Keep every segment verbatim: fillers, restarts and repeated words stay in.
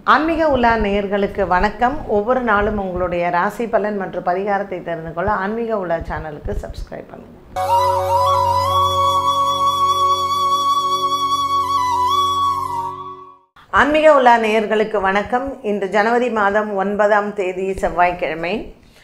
ஆன்மீக உலா நேயர்களுக்கு வணக்கம். ஒவ்வொரு நாளும் உங்களுடைய ராசி பலன் மற்றும் பரிகாரத்தை தெரிந்து கொள்ள ஆன்மீக உலா சேனலுக்கு சப்ஸ்கிரைப் பண்ணுங்க. ஆன்மீக உலா நேயர்களுக்கு வணக்கம். இன்று ஜனவரி மாதம் ஒன்பதாம் தேதி செவ்வாய்க்கிழமை.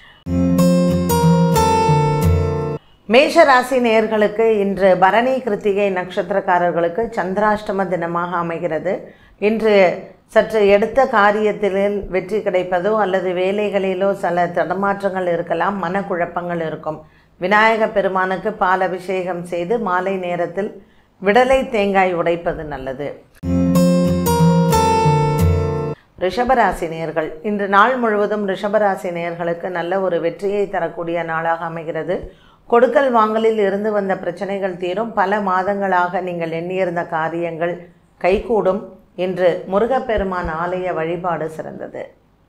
மேஷ ராசி நேயர்களுக்கு இன்று பரணி கிருத்திகை நட்சத்திரக்காரர்களுக்கு சந்திராஷ்டம தினமாக அமைகிறது. இன்று சற்று எடுத்த காரியத்தில் வெற்றி கிடைப்பதோ அல்லது வேலைகளிலோ சில தடமாற்றங்கள் இருக்கலாம், மனக்குழப்பங்கள் இருக்கும். விநாயக பெருமானுக்கு பால் அபிஷேகம் செய்து மாலை நேரத்தில் விடலை தேங்காய் உடைப்பது நல்லது. ரிஷபராசி நேயர்கள் இன்று நாள் முழுவதும் ரிஷபராசி நேயர்களுக்கு நல்ல ஒரு வெற்றியை தரக்கூடிய நாளாக அமைகிறது. கொடுக்கல் வாங்கலில் இருந்து வந்த பிரச்சனைகள் தீரும். பல மாதங்களாக நீங்கள் எண்ணியிருந்த காரியங்கள் கைகூடும். இன்று முருகப்பெருமான் ஆலய வழிபாடு சிறந்தது.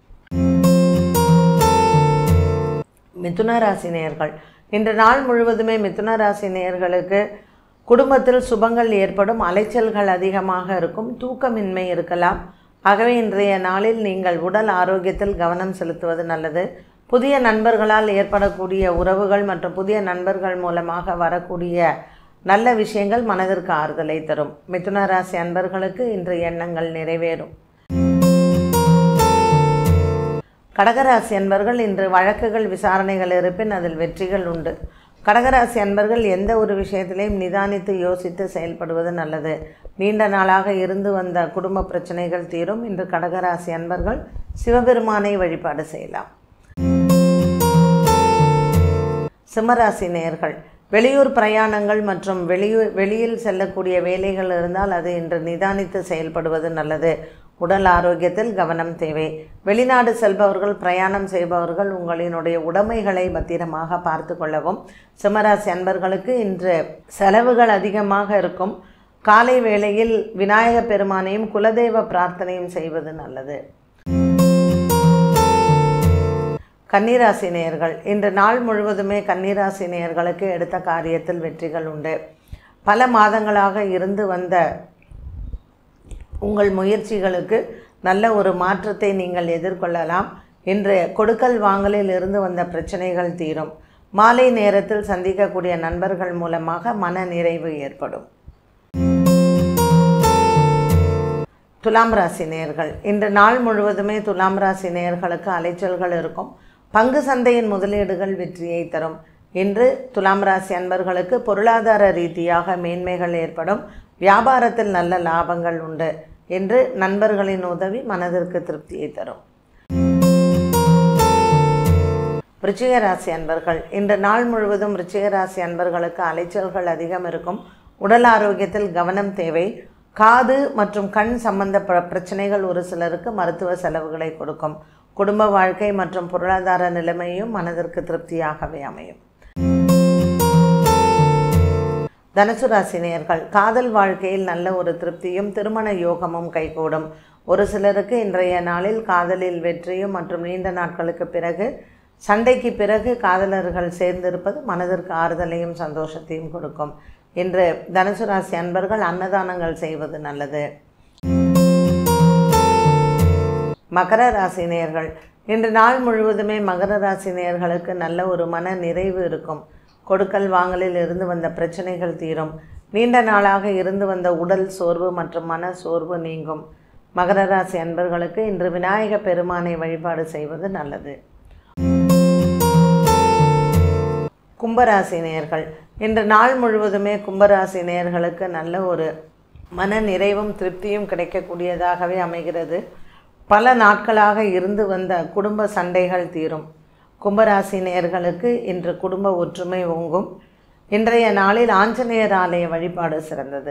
மிதுன ராசி நேயர்கள் இன்று நாள் முழுவதுமே மிதுன ராசி நேயர்களுக்கு குடும்பத்தில் சுபங்கள் ஏற்படும். அலைச்சல்கள் அதிகமாக இருக்கும். தூக்கமின்மை இருக்கலாம். ஆகவே இன்றைய நாளில் நீங்கள் உடல் ஆரோக்கியத்தில் கவனம் செலுத்துவது நல்லது. புதிய நண்பர்களால் ஏற்படக்கூடிய உறவுகள் மற்றும் புதிய நண்பர்கள் மூலமாக வரக்கூடிய நல்ல விஷயங்கள் மனதிற்கு ஆறுதலை தரும். மிதுன ராசி அன்பர்களுக்கு இன்று எண்ணங்கள் நிறைவேறும். கடகராசி அன்பர்கள் இன்று வழக்குகள் விசாரணைகள் இருப்பின் அதில் வெற்றிகள் உண்டு. கடகராசி அன்பர்கள் எந்த ஒரு விஷயத்திலையும் நிதானித்து யோசித்து செயல்படுவது நல்லது. நீண்ட நாளாக இருந்து வந்த குடும்ப பிரச்சனைகள் தீரும். இன்று கடகராசி அன்பர்கள் சிவபெருமானை வழிபாடு செய்யலாம். சிம்மராசி நேயர்கள் வெளியூர் பிரயாணங்கள் மற்றும் வெளியூர் வெளியில் செல்லக்கூடிய வேலைகள் இருந்தால் அது இன்று நிதானித்து செயல்படுவது நல்லது. உடல் ஆரோக்கியத்தில் கவனம் தேவை. வெளிநாடு செல்பவர்கள், பிரயாணம் செய்பவர்கள் உங்களினுடைய உடைமைகளை பத்திரமாக பார்த்து கொள்ளவும். சிம்மராசி அன்பர்களுக்கு இன்று செலவுகள் அதிகமாக இருக்கும். காலை வேளையில் விநாயக பெருமானையும் குலதெய்வ பிரார்த்தனையும் செய்வது நல்லது. கன்னிராசி நேயர்கள் இன்று நாள் முழுவதுமே கன்னிராசி நேயர்களுக்கு எடுத்த காரியத்தில் வெற்றிகள் உண்டு. பல மாதங்களாக இருந்து வந்த உங்கள் முயற்சிகளுக்கு நல்ல ஒரு மாற்றத்தை நீங்கள் எதிர்கொள்ளலாம். இன்று கொடுக்கல் வாங்கலில் இருந்து வந்த பிரச்சனைகள் தீரும். மாலை நேரத்தில் சந்திக்கக்கூடிய நண்பர்கள் மூலமாக மன நிறைவு ஏற்படும். துலாம் ராசி நேயர்கள் இன்று நாள் முழுவதுமே துலாம் ராசி நேயர்களுக்கு அலைச்சல்கள் இருக்கும். பங்கு சந்தையின் முதலீடுகள் வெற்றியை தரும். இன்று துலாம் ராசி அன்பர்களுக்கு பொருளாதார ரீதியாக மேன்மைகள் ஏற்படும். வியாபாரத்தில் நல்ல லாபங்கள் உண்டு. இன்று நண்பர்களின் உதவி மனதிற்கு திருப்தியை தரும். விருச்சிக ராசி அன்பர்கள் இன்று நாள் முழுவதும் விருச்சிக ராசி அன்பர்களுக்கு அலைச்சல்கள் அதிகம் இருக்கும். உடல் ஆரோக்கியத்தில் கவனம் தேவை. காது மற்றும் கண் சம்பந்த பிரச்சனைகள் ஒரு சிலருக்கு மருத்துவ செலவுகளை கொடுக்கும். குடும்ப வாழ்க்கை மற்றும் பொருளாதார நிலைமையும் மனதிற்கு திருப்தியாகவே அமையும். தனுசு ராசி நேயர்கள் காதல் வாழ்க்கையில் நல்ல ஒரு திருப்தியும் திருமண யோகமும் கைகூடும். ஒரு சிலருக்கு இன்றைய நாளில் காதலில் வெற்றியும் மற்றும் நீண்ட நாட்களுக்கு பிறகு சண்டைக்கு பிறகு காதலர்கள் சேர்ந்திருப்பது மனதிற்கு ஆறுதலையும் சந்தோஷத்தையும் கொடுக்கும். இன்று தனுசு ராசி அன்பர்கள் அன்னதானங்கள் செய்வது நல்லது. மகர ராசி நேயர்கள் இன்று நாள் முழுவதுமே மகர ராசி நேயர்களுக்கு நல்ல ஒரு மன நிறைவு இருக்கும். கொடுக்கல் வாங்கலில் இருந்து வந்த பிரச்சனைகள் தீரும். நீண்ட நாளாக இருந்து வந்த உடல் சோர்வு மற்றும் மன சோர்வு நீங்கும். மகர ராசி அன்பர்களுக்கு இன்று விநாயக பெருமானை வழிபாடு செய்வது நல்லது. கும்பராசி நேயர்கள் இன்று நாள் முழுவதுமே கும்பராசி நேயர்களுக்கு நல்ல ஒரு மன நிறைவும் திருப்தியும் கிடைக்கக்கூடியதாகவே அமைகிறது. பல நாட்களாக இருந்து வந்த குடும்ப சண்டைகள் தீரும். கும்பராசி நேயர்களுக்கு இன்று குடும்ப ஒற்றுமை ஓங்கும். இன்றைய நாளில் ஆஞ்சநேயர் ஆலய வழிபாடு சிறந்தது.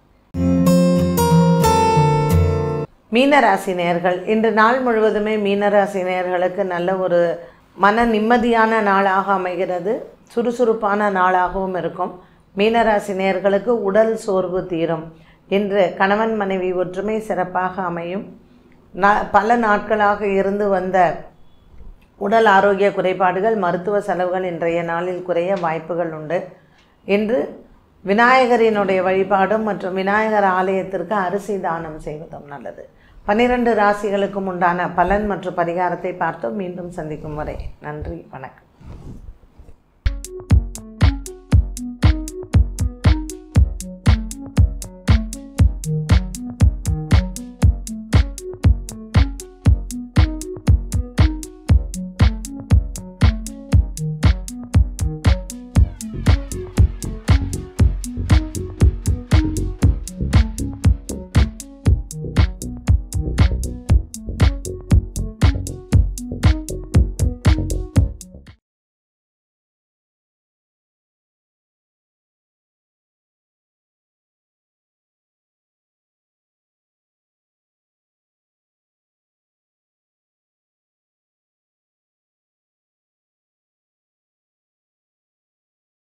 மீனராசி நேயர்கள் இன்று நாள் முழுவதுமே மீனராசி நேயர்களுக்கு நல்ல ஒரு மன நிம்மதியான நாளாக அமைகிறது. சுறுசுறுப்பான நாளாகவும் இருக்கும். மீனராசி நேயர்களுக்கு உடல் சோர்வு தீரும். இன்று கணவன் மனைவி ஒற்றுமை சிறப்பாக அமையும். ந பல நாட்களாக இருந்து வந்த உடல் ஆரோக்கிய குறைபாடுகள், மருத்துவ செலவுகள் இன்றைய நாளில் குறைய வாய்ப்புகள் உண்டு. இன்று விநாயகரினுடைய வழிபாடும் மற்றும் விநாயகர் ஆலயத்திற்கு அரிசி தானம் செய்வதும் நல்லது. பன்னிரண்டு ராசிகளுக்கும் உண்டான பலன் மற்றும் பரிகாரத்தை பார்த்தோம். மீண்டும் சந்திக்கும் வரை நன்றி, வணக்கம்.